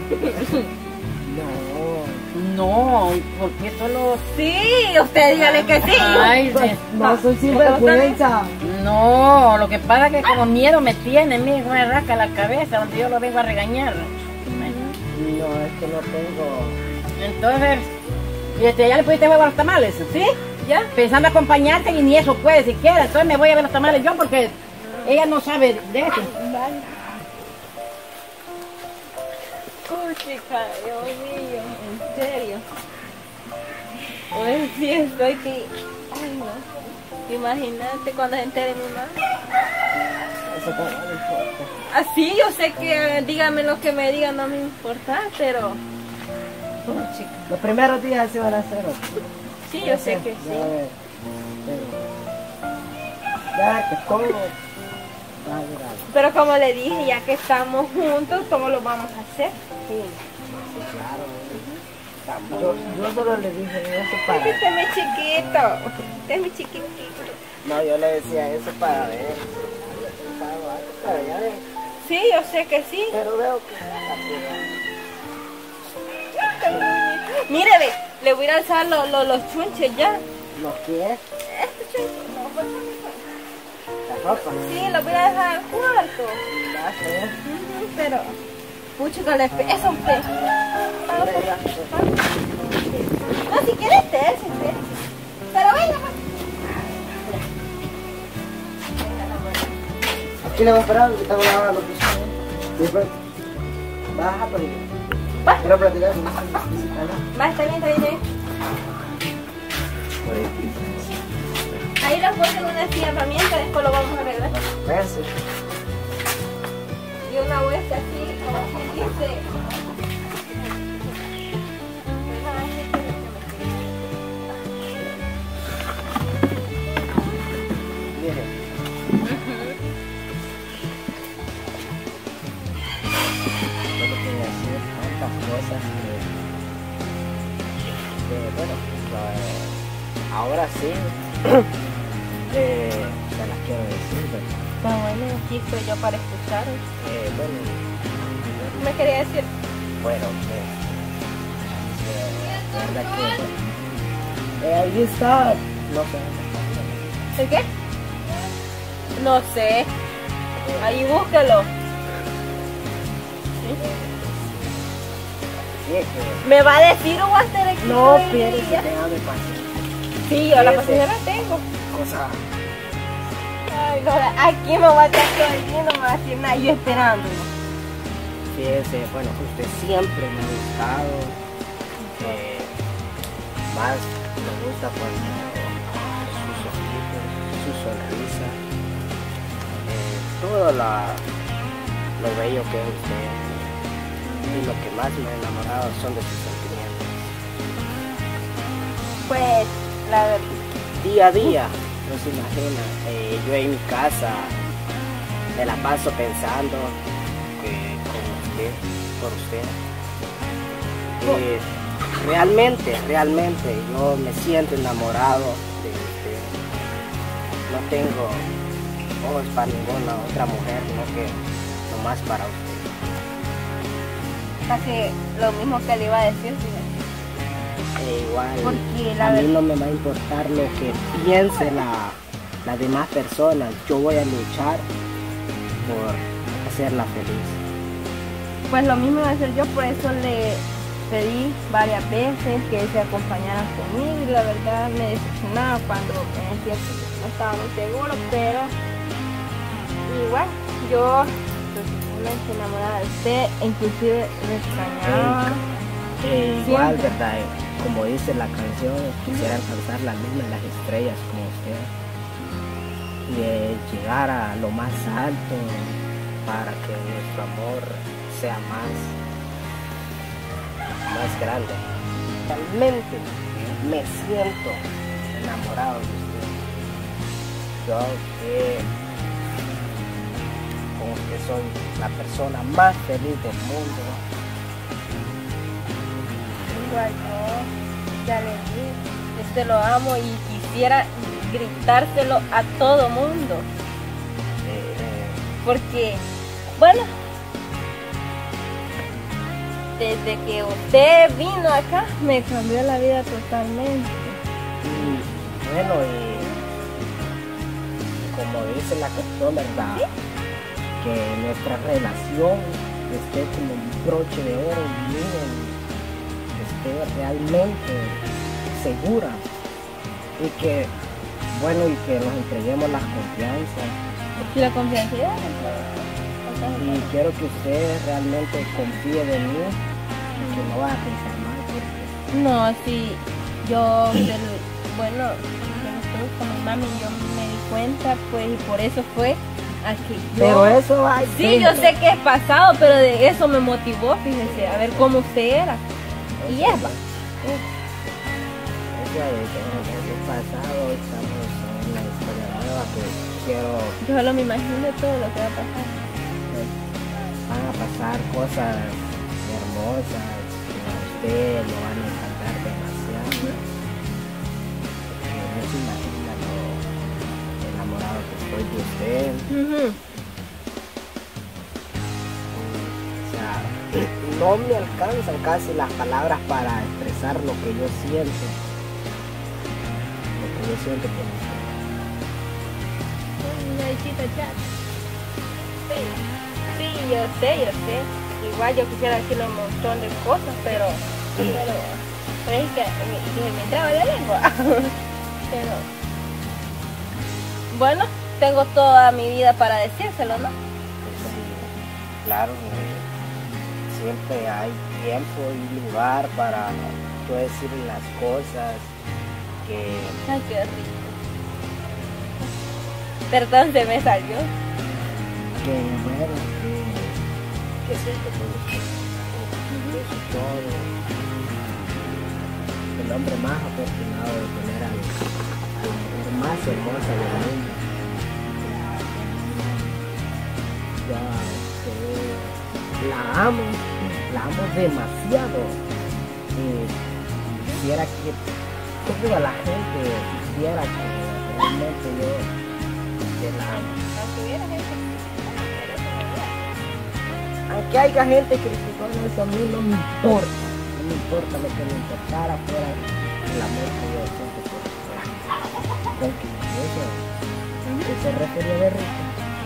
No, porque solo... Sí, usted dígale que sí. Ay, no soy sinvergüenza. No, lo que pasa es que como miedo me tiene, mire, me rasca la cabeza donde yo lo vengo a regañar. No, es que no tengo. Entonces, ya le pudiste ver a los tamales, ¿sí? ¿Ya? Pensando acompañarte y ni eso puede siquiera. Entonces me voy a ver los tamales yo porque ella no sabe de eso. Vale. Chica, Dios mío, en serio. Hoy sí estoy que... Ay, no. Imagínate cuando se entere mi mamá. Eso no me importa. Así, yo sé que dígame lo que me digan, no me importa, pero... Oh, chica. Los primeros días se van a hacer. Sí, yo sé que sí. Ya que todo... Pero como le dije, ya que estamos juntos, ¿cómo lo vamos a hacer? Sí, claro. Yo solo le dije eso para... Usted es muy chiquito. Usted es muy chiquitito. No, yo le decía eso para ver. Pero ya ve. Sí, yo sé que sí. Pero veo que... Mire, ve, le voy a alzar los chunches ya. ¿Los qué? Este chunche, no, pues, La ropa. sí, lo voy a dejar al cuarto. Ya sé. Pero, pucho que le pesa a usted. No, si quiere estése. Pero venga, pues. Aquí le voy a esperar, que estamos lavando los pisos. Después, baja por ahí. Va. Quiero platicar. Va, está bien, está bien. Ahí lo puse en una silla herramienta, después lo vamos a arreglar. Véanse. Y una vuelta así, como quien dice. Miren. Solo quería decir tantas cosas que bueno, pues, ahora sí se las quiero decir, ¿verdad? Pero bueno, aquí estoy yo para escuchar. Bueno, Me quería decir. bueno, la verdad que ahí está, no sé. ¿El qué? No sé. Ahí búsquelo. Sí, es que ¿Me va a decir o va a hacer aquí? no pierdes que tenga paciencia. Sí, yo la Ese- paciencia la tengo. Cosa. Ay, no, aquí me va a estar todo el día, no me va a decir nada, yo esperándolo. Fíjese, bueno, usted siempre me ha gustado. Más me gusta cuando sus ojitos, su sonrisa, todo lo bello que es usted. Y lo que más me ha enamorado son de sus sentimientos. Pues, la verdad. Día a día, no se imagina, yo en mi casa me la paso pensando que con usted, por usted. Realmente yo me siento enamorado de usted. No tengo ojos para ninguna otra mujer, sino que nomás para usted. Casi lo mismo que le iba a decir, fíjate. Igual, Porque a mí no me va a importar lo que piense las demás personas. Yo voy a luchar por hacerla feliz. Pues lo mismo iba a hacer yo, por eso le pedí varias veces que se acompañaran conmigo y la verdad me decepcionaba cuando me decía que no estaba muy seguro, pero igual yo totalmente enamorada de usted, inclusive me extrañaba. Igual, Siempre. ¿verdad? Como dice la canción, quisiera alcanzar la luna y las estrellas como usted. Y llegar a lo más alto para que nuestro amor sea más grande. Realmente me siento enamorado de usted. Yo como que soy la persona más feliz del mundo. Igual yo, ya le dije, lo amo y quisiera gritárselo a todo mundo. Porque, bueno, desde que usted vino acá, me cambió la vida totalmente. Y bueno, como dice la cuestión, ¿verdad? Que nuestra relación esté como un broche de oro y miren, esté realmente segura. Y que, bueno, y que nos entreguemos las confianzas. Y la confianza. Y quiero que usted realmente confíe de mí y que no va a pensar mal. Porque... No, sí, yo, bueno, con mi mami yo me di cuenta, pues, y por eso fue a que yo... Pero eso hay... Sí, yo sé que es pasado, pero de eso me motivó, fíjese, a ver cómo usted era. Y es va. El pasado estamos en una historia nueva que quiero... Yo solo me imagino todo lo que va a pasar. Van a pasar cosas hermosas que a usted lo van a encantar demasiado. Porque no se imagina lo enamorado que estoy de usted. O sea, no me alcanzan casi las palabras para expresar lo que yo siento. Lo que yo siento por usted. Sí, yo sé. Igual yo quisiera decirle un montón de cosas, pero es que me traba la lengua. Pero bueno, tengo toda mi vida para decírselo, ¿no? Sí, claro, siempre hay tiempo y lugar para tú decir las cosas que... Ay, qué rico. Perdón, se me salió. Que bueno, que siento por usted. Eso es todo. El hombre más afortunado de tener a la mujer más hermosa del mundo. Ya, la amo demasiado. Quisiera que toda la gente quisiera que realmente yo la amo. Aunque haya gente criticando eso, a mí no me importa. No me importa, lo que me importara fuera el amor que yo siento por usted. Porque eso se refería de rico.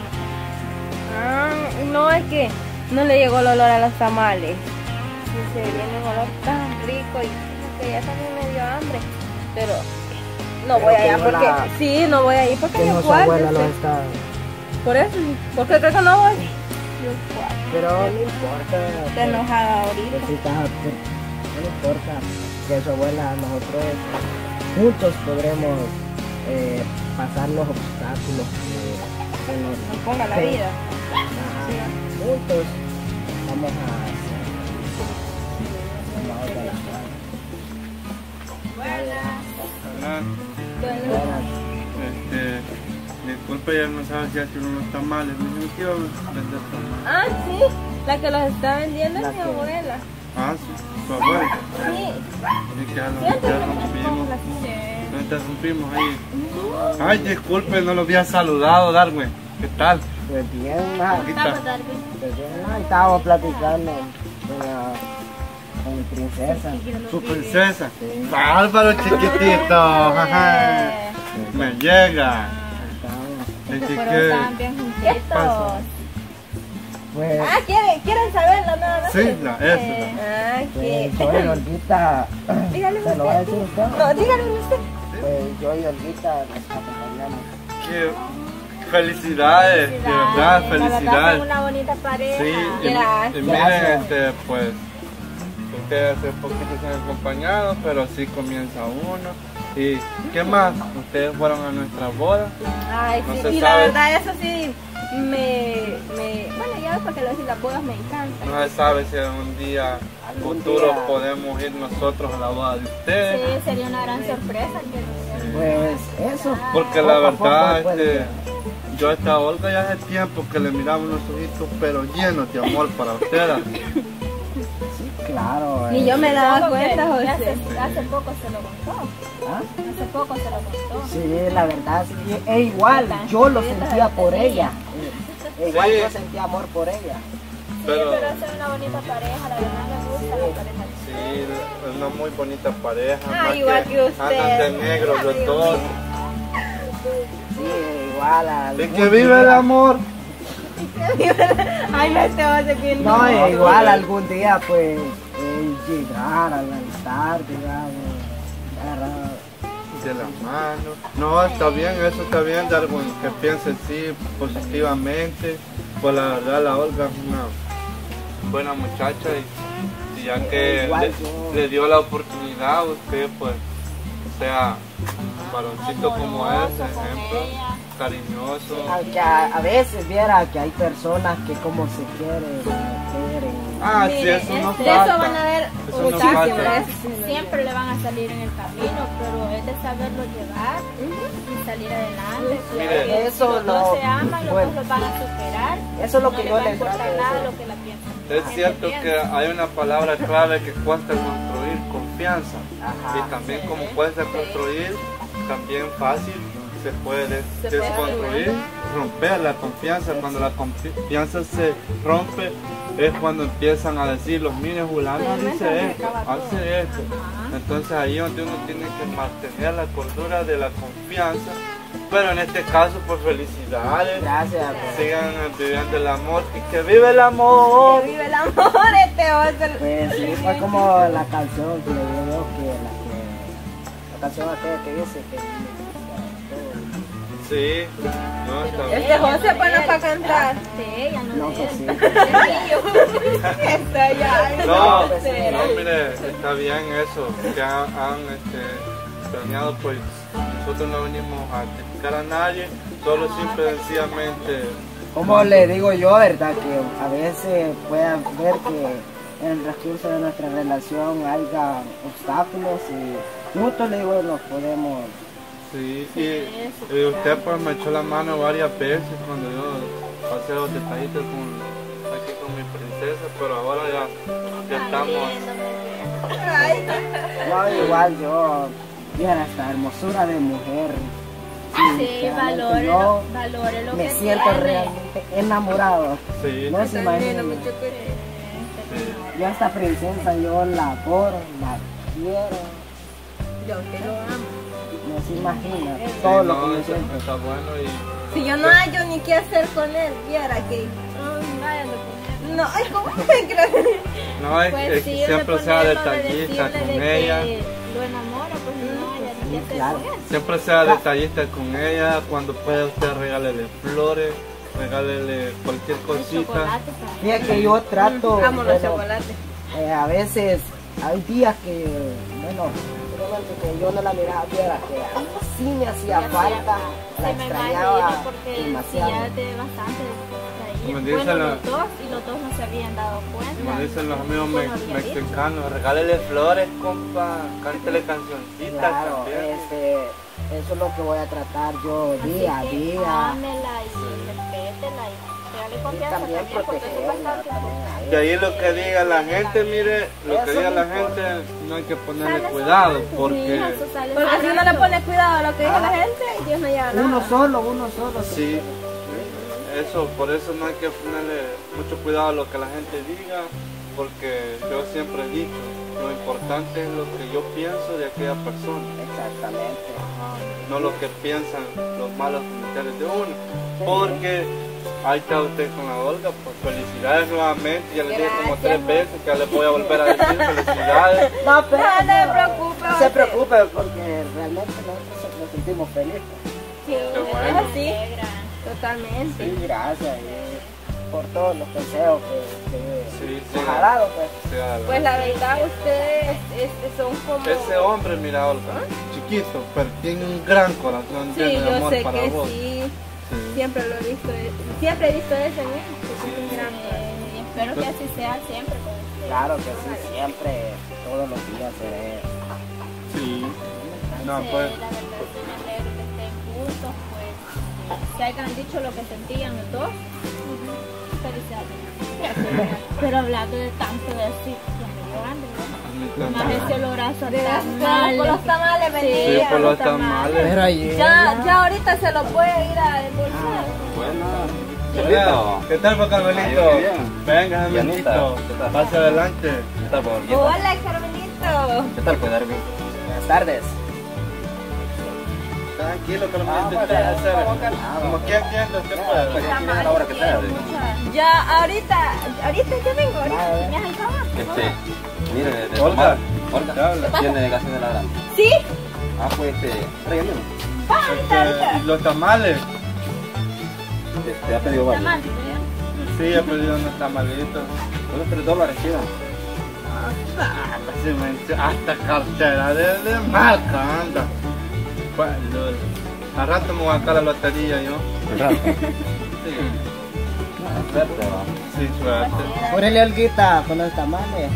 No, es que no le llegó el olor a los tamales. Se viene un olor tan rico y que ya también me dio hambre. Pero no voy a ir porque... Sí, no voy a ir porque yo su abuela lo está... Por eso, porque creo que no voy. Pero no importa. Está enojada ahorita. No importa que su abuela, nosotros juntos podremos pasar los obstáculos que nos ponga la vida. Sí. Juntos vamos a disculpe, ya no sabes si hace unos tamales. Me dijo que iba a vender tamales. Ah, sí, la que los está vendiendo es mi abuela. Ah, sí, su abuela. Sí. Y que ya rompimos. No interrumpimos ahí. Ay, disculpe, no lo había saludado, Darwin. ¿Qué tal? Pues bien, estábamos platicando con mi princesa. ¿Su princesa? Sí. Bárbaro, chiquitito. Me llega. Estaban bien juntitos. Pues, ¿quieren saberlo nada más? Sí, eso. pues yo y Olguita, Dígale ¿se lo va a decir usted. usted? No, dígale usted. Pues yo y Olguita nos acompañamos. Qué felicidades, de verdad, felicidades. Son una bonita pareja. Sí, y miren, pues, ustedes hace poquito se han acompañado, pero así comienza uno. ¿Y qué más? Ustedes fueron a nuestra boda. Ay, No sí, se y sabe. la verdad eso sí bueno, ya porque lo decir, las bodas me encantan. No se sabe si en un día futuro podemos ir nosotros a la boda de ustedes. Sí, sería una gran sorpresa. Pues eso. Porque la verdad, yo a esta Olga ya hace tiempo que le miraba unos ojitos pero llenos de amor para ustedes. Claro. Ni yo me daba cuenta, José. Hace poco se lo contó. ¿Ah? Hace poco se lo contó. Sí, la verdad, sí. Igual, yo lo sentía por ella. Igual yo sentía amor por ella. Pero pero es una bonita pareja, la verdad me gusta la pareja. sí, es una muy bonita pareja. Ah, más igual que usted. Andan de negro los dos. Sí, igual al De que vive el amor. Ay, no te vas a decir No, igual algún día pues llegar al altar, digamos, agarrar. De la mano. No, está bien, eso está bien, Darwin, que piense sí positivamente. Pues la verdad la Olga es una buena muchacha y ya que Igual le dio la oportunidad a usted, pues sea un varoncito como él, ejemplo, cariñoso. Aunque a veces viera que hay personas que como se quieren meter en... Ah, sí, Mire, eso no de eso van a falta. ver Eso no muchísimas. falta. Siempre le van a salir en el camino, pero es de saberlo llevar y salir adelante. Mire, porque eso si los dos no- se aman, los bueno. dos los van a superar. Eso es lo no que les yo va a le importar trato de nada decir. lo que la piensan. Es cierto que hay una palabra clave que cuesta construir, confianza. Ajá. Y también como cuesta construir, también fácil se puede desconstruir, romper la confianza. Cuando la confianza se rompe es cuando empiezan a decir, los miren, fulano dice esto, hace esto. Entonces ahí es donde uno tiene que mantener la cordura de la confianza. Pero en este caso, pues felicidades. Gracias. Sigan viviendo el amor y que vive el amor. Que vive el amor, este va a ser... Pues sí, fue como la canción que le digo yo, la canción aquella que dice que... Sí, no, está bien. Este José bueno para cantar. Sí, ella no No, de que él. sí. Está ya. No, pues, no, mire, está bien eso, que han planeado, pues nosotros no venimos a criticar a nadie, solo simple y sencillamente, Como le digo yo, verdad, que a veces puede ver que en el transcurso de nuestra relación haya obstáculos y juntos, le digo, nos podemos... sí, y usted pues me echó la mano varias veces cuando yo pasé los detallitos aquí con mi princesa, pero ahora ya estamos, No, igual yo, viera esta hermosura de mujer. Sí, Sinceramente, valore yo valore lo me que siento tiene. realmente enamorado. sí, No se imagina. Yo a esta princesa yo la adoro, la quiero. Yo te lo amo. No se imagina sí, todo lo no, que yo eso siento. está bueno y... Si yo no hallo ni qué hacer con él, viera que... No, ay, ¿cómo me crees? No, es, Pues es sí, que siempre sea de detallista decirle con de ella. que lo enamora, pues no haya ni qué hacer claro. con él. Siempre sea detallista con ella, cuando pueda usted regálele flores, regálele cualquier cosita. Chocolate también. Fíjate que yo trato, Amo los bueno, chocolates. a veces hay días que, bueno, realmente que yo no la miraba, viera que a mí sí me hacía falta, la Sí, me extrañaba imagino, porque si demasiado. ya te bastante ahí. Como Bueno, dicen los dos, y los dos no se habían dado cuenta. Como dicen los amigos Uno había visto. mexicanos, regálele flores, compa, cántele cancioncitas Claro, también. eso es lo que voy a tratar yo Así día a que día. ámela y respétela y dale Y confianza también también, porque eso es protegerla bastante también a Y ella. ahí lo que diga la gente, mire, lo que Eso diga no la importa. gente, no hay que ponerle Sale cuidado, sobrante, mi porque hija, eso sale Porque si uno le sobrante. pone cuidado a lo que dice la gente, Dios no llega a nada. Uno solo. sí, eso, por eso no hay que ponerle mucho cuidado a lo que la gente diga, porque yo siempre he dicho, lo importante es lo que yo pienso de aquella persona. Exactamente. No lo que piensan los malos comentarios de uno, porque ahí está usted con la Olga, pues felicidades nuevamente, ya le dije como 3 veces que ya le voy a volver a decir felicidades. No, pero No se preocupe, no se preocupe porque realmente nosotros nos sentimos felices. Sí, Qué bueno. sí, Alegra. totalmente. Sí, gracias por todos los deseos que Sí, nos ha dado, pues. sí, adelante. Pues la verdad, ustedes son como... Ese hombre, mira Olga, chiquito, pero tiene un gran corazón Sí, lleno de yo amor sé para que vos. sí. Sí. Siempre lo he visto. Siempre he visto eso en él. Sí. Es un gran Y espero que así sea siempre con usted. Claro que sí, siempre, todos los días se ve. Sí. No, Sí, pues, la verdad sí me alegro que estén juntos, pues que hayan dicho lo que sentían los dos. Felicidades. Pero hablando de tanto de así, ya me llorando, ¿no? Más eseolorazo a tamales. Por los tamales sí, venía. por los tamales. Pero ayer, Ya ahorita se lo puede ir a embolsar. Bueno, Hola, ¿qué tal, pues, Carmelito? Ay, bien. Venga, Y Anita, Carmelito. ¿qué tal? Pase adelante. ¿Qué tal, pues, Olguita? Hola, Carmelito. ¿Qué tal, pues, Darby? Buenas tardes. Tranquilo, Ah, Carmelito. bueno, usted hacer. no, no, no. Como quien entiende, usted Pues puede. aquí viene a la hora que sea. Ya, ahorita ya vengo, ahorita. ¿Me has alzado? Mire, de Olga. tomar. ¿Qué Olga, habla? tiene gas de la grande. ¿Sí? Ah, pues, tráigame uno. ¿Y los tamales? Ha pedido varios. Sí, he pedido unos tamalitos. Unos $3, quedan. Hasta cartera de marca anda. Pues, al rato me voy a sacar la lotería yo. Un rato. Sí, Suerte, va. sí, suerte. Órale, Olguita, con los tamales.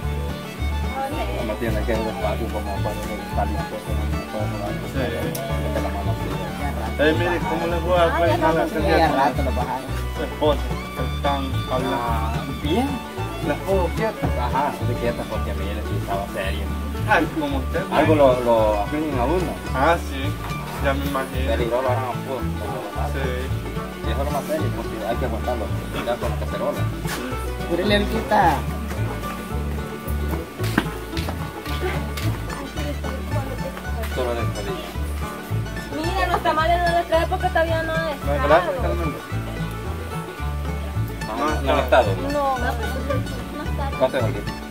No tiene que ir despacio como cuando le sale una cosa, no puede jugar. Sí. Mete la mano así. Mire, ¿cómo les voy a cocinar la Ya cena? rato lo bajaron. Su esposa, están hablando. Bien. Las puedo quietas. Ajá, estoy quieta porque a mí le estaba serio. Ay, como usted. Algo lo afligen a uno. Ah, sí, ya me imagino. Peligroso lo harán a fuego. Sí. Y eso es lo más serio porque hay que aguantarlo. Ya con la cacerola. Órale, Olguita. Solo de escalilla. Mira, los tamales no los trae porque todavía no es. No, gracias, Carmen. No, no, no, estado. No, ¿Cuánto es, Olguita?